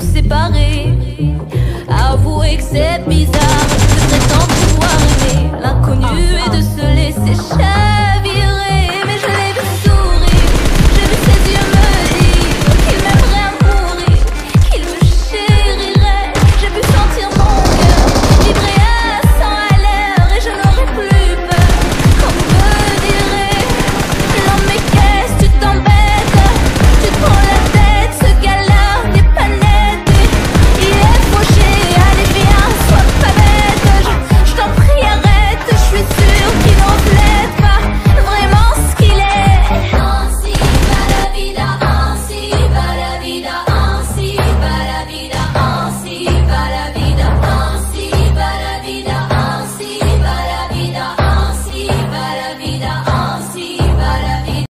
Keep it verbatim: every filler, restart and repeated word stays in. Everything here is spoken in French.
séparer. Avouez que c'est bizarre de prétendre pouvoir aimer l'inconnu et de se laisser cher.